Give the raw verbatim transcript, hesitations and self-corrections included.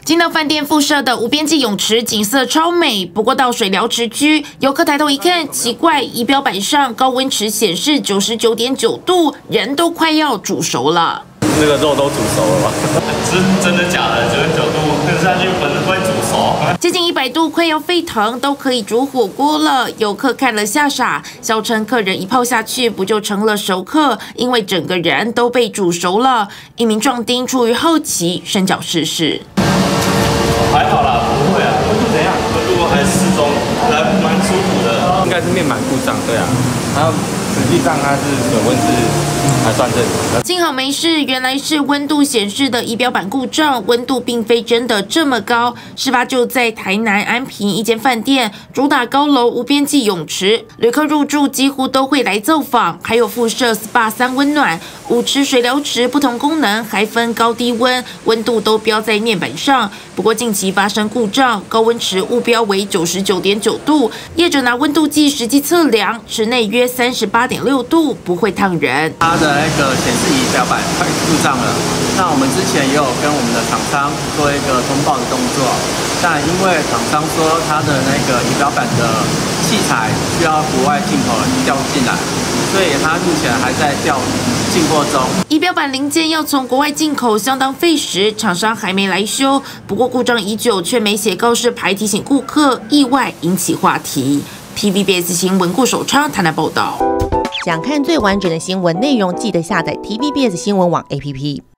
进到饭店附设的无边际泳池，景色超美。不过到水疗池区，游客抬头一看，奇怪，仪表板上高温池显示九十九点九度，人都快要煮熟了。 那个肉都煮熟了吗？ 是真的假的？九十九度喷下去，粉会煮熟。 接近一百度，快要沸腾，都可以煮火锅了。游客看了吓傻，笑称客人一泡下去，不就成了熟客？因为整个人都被煮熟了。一名壮丁出于好奇，伸脚试试。 还好啦，不会啊。温度怎样？温度还适中，还蛮舒服的。 应该是面板故障，对啊。然后实际上它是水温是还算正常。 幸好没事，原来是温度显示的仪表板故障，温度并非真的这么高。事发就在台南安平一间饭店，主打高楼无边际泳池，旅客入住几乎都会来造访，还有附设 S P A 三温暖。 舞池、水疗池不同功能，还分高低温，温度都标在面板上。不过近期发生故障，高温池误标为九十九点九度，业者拿温度计实际测量，池内约三十八点六度，不会烫人。 它的那个显示仪表板快故障了，那我们之前也有跟我们的厂商做一个通报的动作，但因为厂商说它的那个仪表板的器材需要国外进口调进来，所以它目前还在调进货中。 仪表板零件要从国外进口，相当费时，厂商还没来修。不过故障已久，却没写告示牌提醒顾客，意外引起话题。T V B S 新闻顾守昌台南报道。 想看最完整的新闻内容，记得下载 T V B S 新闻网 A P P。